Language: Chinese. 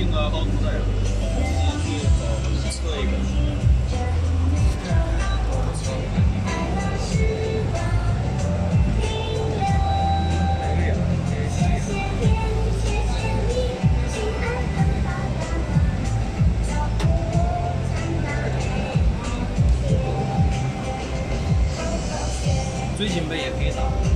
定啊，高速带啊，就是去测一个。锥形杯也可以打。